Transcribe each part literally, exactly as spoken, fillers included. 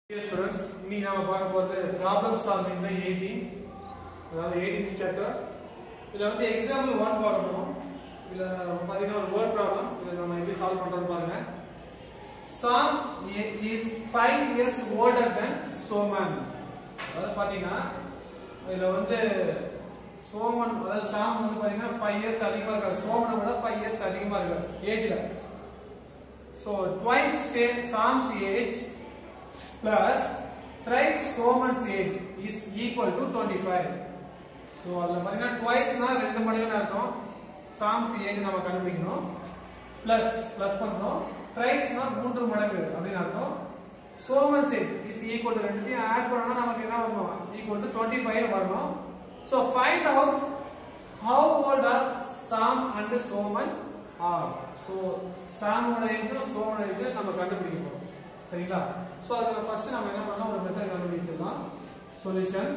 Dear students, இன்னைக்கு நாம பார்க்க போறது problem solving ல eighteen அதாவது eighteenth chapter. இதுல வந்து example one பார்க்க போறோம். இதுல பாத்தீங்கன்னா ஒரு word problem. இத நம்ம எப்படி சால்வ் பண்றோம்னு பாருங்க. Sam is five years older than Soman. அதாவது பாத்தீங்கன்னா இதுல வந்து சோமன் அதாவது சாம் வந்து பாத்தீங்கன்னா five years அதிகமா இருக்காரு. சோமனை விட five years அதிகமா இருக்காரு ஏஜ்ல. So twice Sam's age plus thrice Soman's age is equal to twenty-five. So அதுல பாத்தீங்கன்னா twice னா ரெண்டு மடங்குன்னு அர்த்தம். Sam's age நாம கண்டுபிடிக்கணும். plus plus பண்றோம். thrice னா மூன்று மடங்கு அப்படினு அர்த்தம். Soman's age is equal to ரெண்டையும் ஆட் பண்ணா நமக்கு என்ன வரும்? equal to twenty-five வரணும். So find out how old are Sam and Soman are. So Sam ஓட ஏஜ் Soman ஓட ஏஜ் நம்ம கண்டுபிடிக்கணும். சரிங்களா? சோ அதுக்கு ஃபர்ஸ்ட் நாம என்ன பண்ணலாம் ஒரு மெத்தட் கண்டுபிடிச்சிடலாம். சொல்யூஷன்.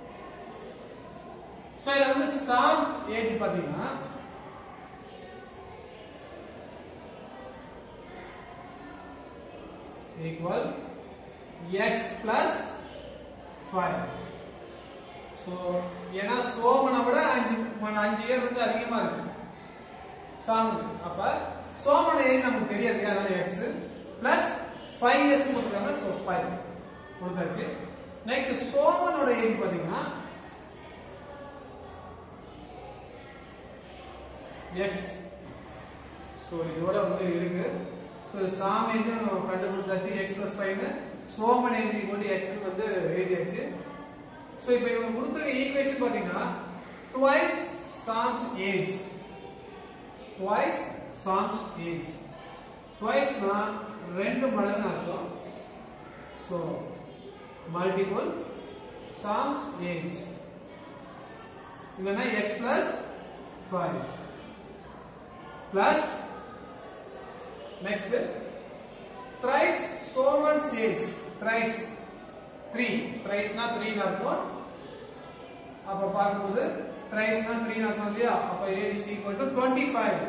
சோ இதுல வந்து Sam ஏஜ் பாத்தீங்கன்னா equal x plus five. So ஏனா சோமனை விட அஞ்சு அஞ்சு இயர் வந்து அதிகமா இருக்கு சாம். அப்ப சோமனோட ஏஜ் நமக்கு தெரியாது, அதனால x plus five years கொடுத்தாங்க. சோ five கொடுத்தாச்சு. நெக்ஸ்ட் சோமனோட ஏஜ் பாத்தீங்கன்னா x. சோ இதோட வந்து இருக்கு. சோ சாம் ஏஜ் நம்ம கண்டுபிடிச்சாச்சு x plus five னு. Soman age equal to x னு வந்து எழுதியாச்சு. சோ இப்போ இவங்க கொடுத்த ஈக்குவேஷன் பாத்தீங்கன்னா twice Sam's age twice Sam's age twice னா ரெண்டு மடங்கு அர்த்தம். சோ மல்டிபிள் Sam's age என்னன்னா x plus five plus next thrice Soman's age thrice three thrice னா three னு அர்த்தம். அப்ப பாக்கும்போது thrice னா three னு அர்த்தம் இல்லையா? அப்ப age is equal to twenty-five.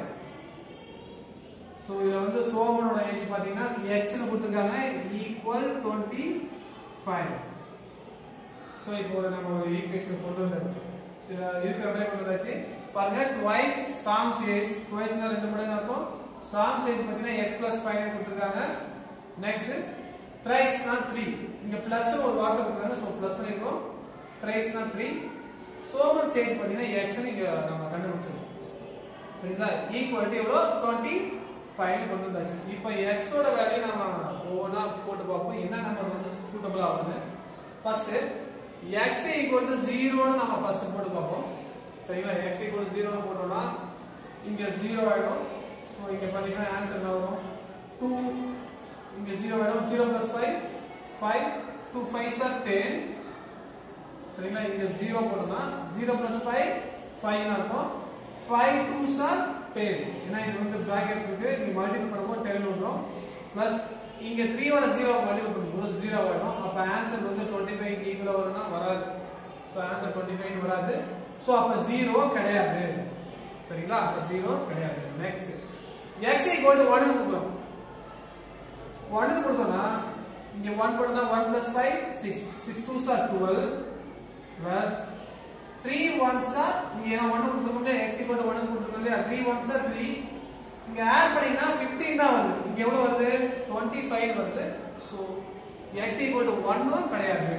So இதுல வந்து சோமனோட ஏஜ் பாத்தீங்கன்னா x னு கொடுத்திருக்காங்க equal twenty-five. சோ இப்போ நம்ம ஒரு ஈக்குவேஷன் கொண்டு வந்தாச்சு. இதுல இருக்கிற அப்படியே கொண்டு வந்தாச்சு. பாருங்க twice Sam's age twice னா ரெண்டு மடங்கு அர்த்தம். Sam's age பாத்தீங்கன்னா x plus five னு கொடுத்திருக்காங்க. நெக்ஸ்ட் thrice னா three. இங்க பிளஸ் ஒரு வார்த்தை கொடுத்தாங்க. சோ பிளஸ் பண்ணிருக்கோம். thrice னா three. Soman's age பாத்தீங்கன்னா x னு இங்க நம்ம கண்டுபிடிச்சோம். சரிங்களா? ஈக்குவல் டு எவ்வளவு? twenty-five னு கொண்டு வந்தாச்சு. இப்போ x ஓட வேல்யூ நாம ஒவ்வொண்ணா போட்டு பார்ப்போம். என்ன நம்பர் வந்து சூட்டபிளா ஆகுது. First x equal to zero னு நாம ஃபர்ஸ்ட் போட்டு பார்ப்போம். சரிங்களா? x equal to zero னு போட்டோம்னா இங்க zero ஆயிடும். சோ இங்க பாத்தீங்கன்னா ஆன்சர் என்ன வரும்? two. இங்க zero ஆயிடும். zero plus five five. two fives are ten. சரிங்களா? இங்க zero போட்டோம்னா zero plus five five னு அர்த்தம். five twos are ten. ஏனா இது வந்து பிராக்கெட் இருக்கு. நீங்க மல்டிபிள் பண்ணும்போது ten வரும். பிளஸ் இங்க three ஓட zero மல்டிபிள் பண்ணும்போது zero ஆயிடும். அப்ப ஆன்சர் வந்து twenty-five க்கு ஈக்குவலா வரும்னா வராது. சோ ஆன்சர் twenty-five வராது. சோ அப்ப zero கிடையாது. சரிங்களா? அப்ப zero கிடையாது. Next x equal to one னு கொடுக்கிறோம். one னு கொடுத்தோம்னா இங்க one போட்டா one plus five six. six twos are twelve plus three ones are இங்க one கொடுத்தோம்னா x equal to one னு கொடுத்தோம் இல்லையா? three ones are three. இங்க ஆட் பண்ணீங்கன்னா fifteen தான் வருது. இங்க எவ்வளவு வருது? twenty-five வருது. So x equal to one னும் கிடையாது.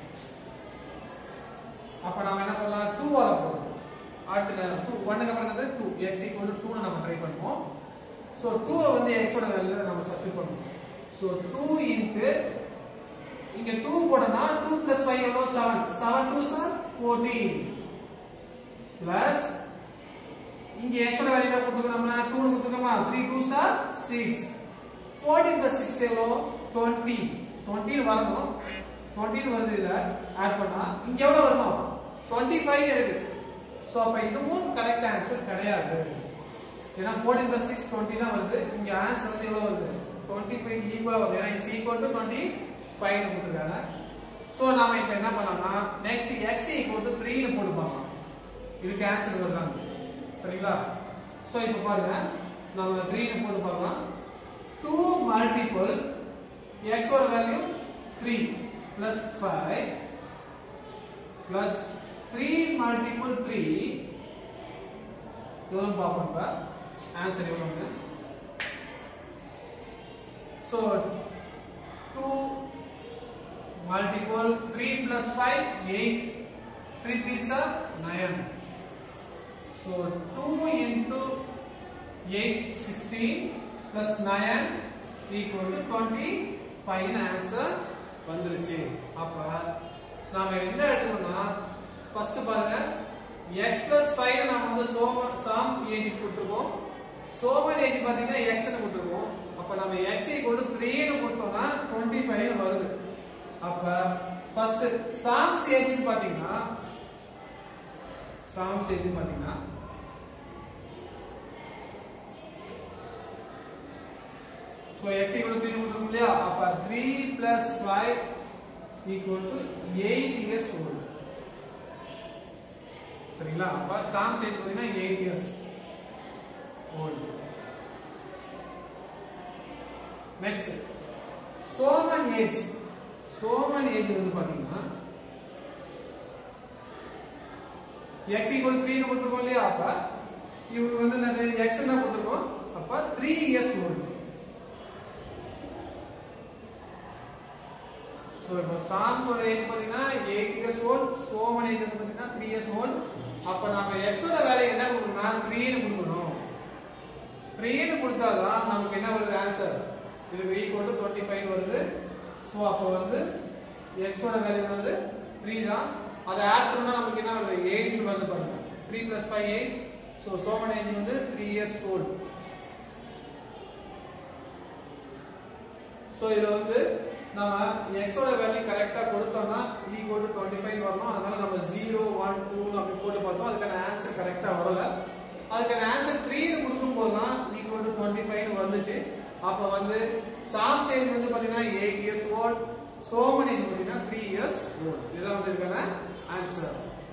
அப்ப நாம என்ன பண்ணலாம்? two ஆல போறோம். அடுத்து two one க்கு அப்புறம் என்னது? two. x equal to two னு நாம ட்ரை பண்ணுவோம். சோ two வந்து x ஓட வேல்யூல நாம சப்ஸ்டிட்யூட் பண்ணுவோம். So two into இங்க two போடனா two plus five எவ்வளவு? seven. seven twos are fourteen plus இங்க x ஓட வேல்யூ கொடுத்துக்கோமா? two னு கொடுத்துக்கோமா? three twos are six. fourteen plus six எவ்வளவு? twenty. twenty வரணும். twenty வருது. இத ஆட் பண்ணா இங்க எவ்வளவு வரணும்? twenty-five இருக்கு. சோ அப்ப இதுவும் கரெக்ட் ஆன்சர் கிடையாது. ஏனா fourteen plus six twenty தான் வருது. இங்க ஆன்சர் வந்து எவ்வளவு வருது? twenty-five ஈக்குவலா வருது. ஏனா is equal to twenty-five னு கொடுத்திருக்காங்க. சோ நாம இப்போ என்ன பண்ணலாம்னா next x equal to three னு போட்டு பார்க்கலாம். இதுக்கு ஆன்சர் வருதாங்க. சரிங்களா? சோ இப்போ பாருங்க நாம three னு போட்டு பார்க்கலாம். two multiple x ஓட value three plus five plus three multiple three எவ்வளவு பாப்போம் ஆன்சர் எவ்வளவு so two multiple three plus five eight three threes are nine so two into eight sixteen plus nine equal to twenty-five answer வந்துருச்சு அப்ப நாம என்ன எழுதணும்னா first பாருங்க x plus five நாம வந்து சாம் ஏஜ் கொடுத்திருக்கோம் சோமன் ஏஜ் பாத்தீங்கன்னா x ன்னு கொடுத்திருக்கோம் அப்ப நாம x equal to three ன்னு கொடுத்தோம்னா twenty-five வருது அப்ப ஃபர்ஸ்ட் சாம்ஸ் ஏஜ் பாத்தீங்கன்னா சாம்ஸ் ஏஜ் பாத்தீங்கன்னா so x equal to three கொடுத்திருக்கோம் இல்லையா அப்ப three plus five equal to eight years old சரிங்களா அப்ப சாம்ஸ் ஏஜ் பாத்தீங்கன்னா eight years old next Soman age Soman age வந்து பாத்தீங்கன்னா x equal to three ன்னு கொடுத்திருக்கோம் இல்லையா அப்ப இவருக்கு வந்து என்னது x ன்னு கொடுத்திருக்கோம் அப்ப three years old so இப்போ சாம்ஸ் ஓட ஏஜ் பாத்தீங்கன்னா eight years old Soman age வந்து பாத்தீங்கன்னா three years old அப்ப நாம x ஓட வேல்யூ என்ன கொடுக்கணும்னா three ன்னு கொடுக்கணும் three ன்னு கொடுத்தாதான் நமக்கு என்ன வருது ஆன்சர் இதுக்கு ஈக்குவல் டு twenty-five வருது சோ அப்ப வந்து x ஓட வேல்யூ வந்து three தான் அத ஆட் பண்ணா நமக்கு என்ன வருது eight ன்னு வருது பாருங்க three plus five eight so Soman age வந்து three years old சோ இது வந்து நாம x ஓட வேல்யூ கரெக்ட்டா கொடுத்தோம்னா ஈக்குவல் டு twenty-five வரணும் அதனால நம்ம zero one two ன்னு அப்படி போட்டு பார்த்தோம் அதுக்கான ஆன்சர் கரெக்ட்டா வரல அதுக்கான ஆன்சர் three ன்னு கொடுக்கும்போது தான் ஈக்குவல் டு twenty-five ன்னு வந்துச்சு அப்ப வந்து சாம்ஸ் ஏஜ் வந்து பாத்தீங்கன்னா eight years old Soman age பாத்தீங்கன்னா three years old இதுதான் வந்து இதுக்கான ஆன்சர்